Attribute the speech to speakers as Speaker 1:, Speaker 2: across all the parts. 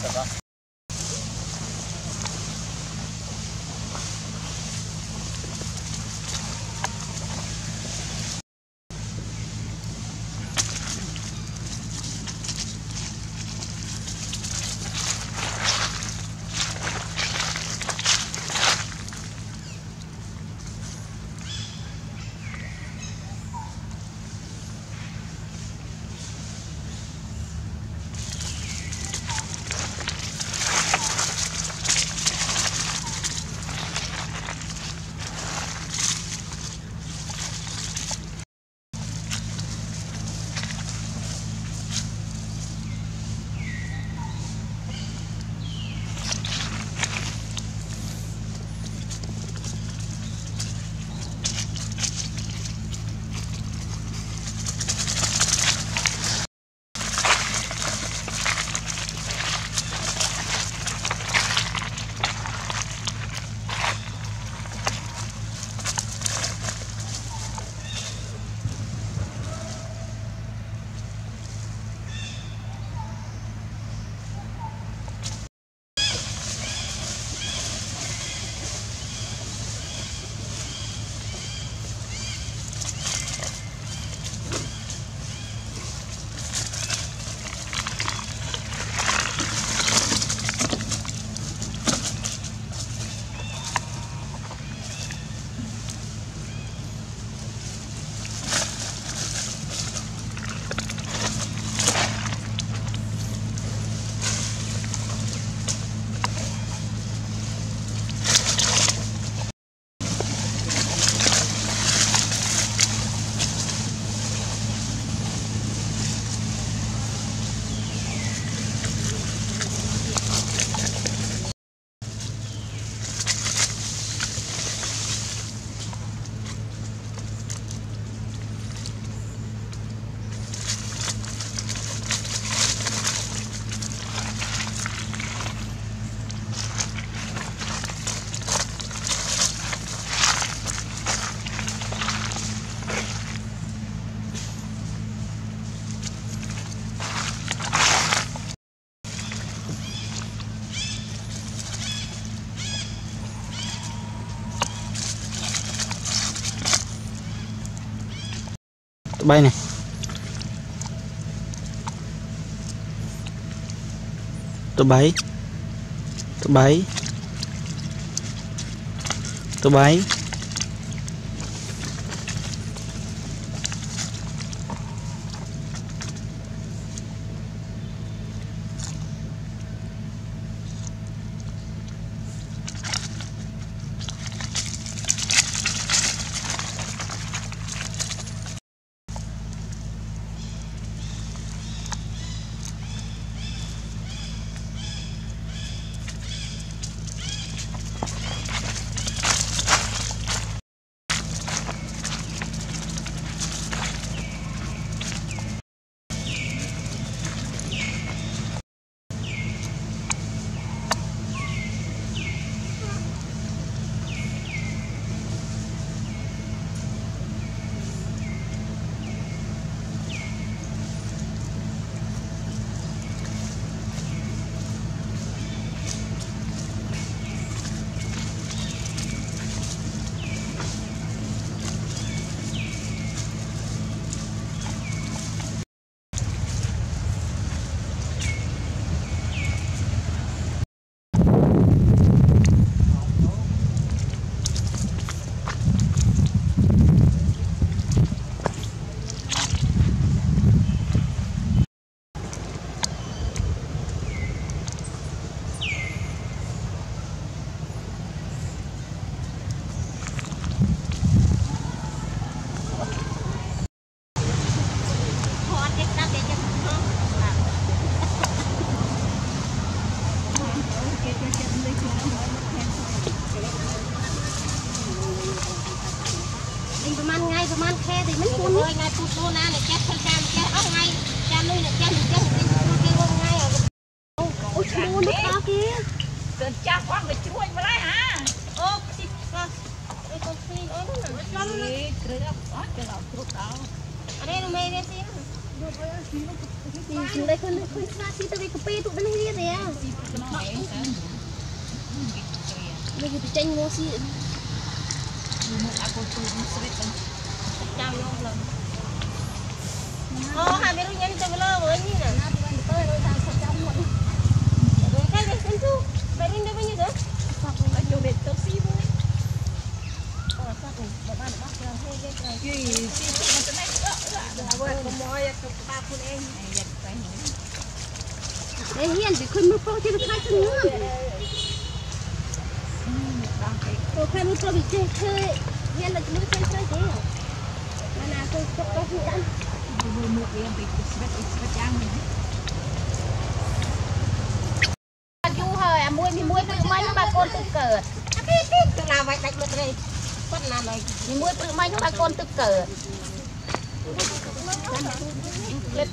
Speaker 1: bay này tôi bay
Speaker 2: đây khơi xa xí tới cái copy tụi nó đi nè. Nó bị tranh ngô xí. Một aku tu seret kan. Chao vô lần. Hai bên nó nhanh cho nó với như nè. Nó bên tới rồi ta sắp trong rồi. Rồi cái này xin chú. Bên đây bao nhiêu nữa? Sắp rồi nó vô để tao xí thôi. Sắp rồi. Bà nó bắt ra thôi cái này. Gì xí mà cái này. Là quên có mồi cái ba con em. Này giật cái này. Đây hiền thì khơi mưa pro thì nó khai cho nữa. Tôi khai mưa pro bị chơi. Hiền là mưa chơi thế. Mà nào tôi có phụ ăn. Vừa một em bị svet trang này. Chú hơi muối tự mấy nó ba con tự cờ. Tức là vậy đánh được đây. Bắt là này. Muối tự mấy nó ba con tự cờ. Lên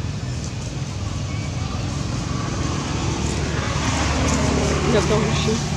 Speaker 1: Já estão mexendo.